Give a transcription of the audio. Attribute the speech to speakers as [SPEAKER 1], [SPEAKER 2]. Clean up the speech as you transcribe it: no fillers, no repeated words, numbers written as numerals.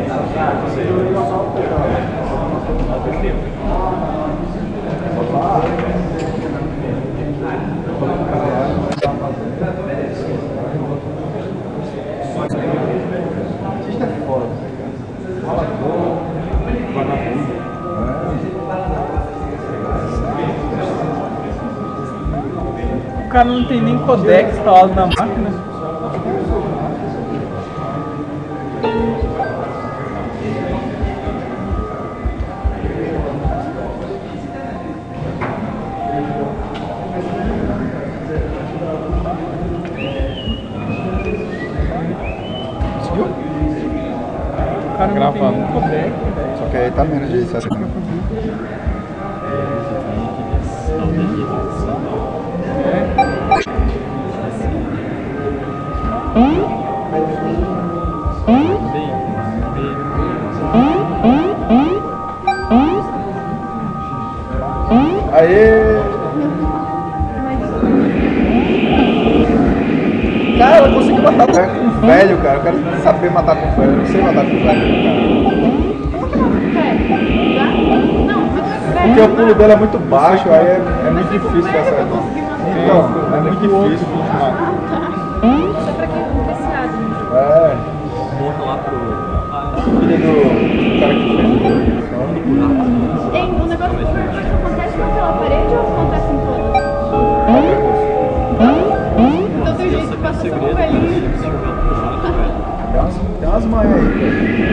[SPEAKER 1] O cara não tem nem codec instalado na máquina.
[SPEAKER 2] Conseguiu?
[SPEAKER 1] O cara não tem nem codec, velho.
[SPEAKER 2] Só que aí tá menos de 60. Aê! Cara, ela conseguiu matar com velho, cara. Eu quero saber matar com velho. Eu não sei matar com velho, cara. Porque o pulo dela é muito baixo, aí é muito difícil essa. Então, é muito difícil.
[SPEAKER 3] Só pra quem é viciado.
[SPEAKER 2] É.
[SPEAKER 4] Monta lá pro.
[SPEAKER 2] Filha do cara que fez.
[SPEAKER 3] Tem um negócio que acontece naquela parede ou acontece em todas? Então tem gente que passa só com o velhinho.
[SPEAKER 2] Tem umas manhas aí.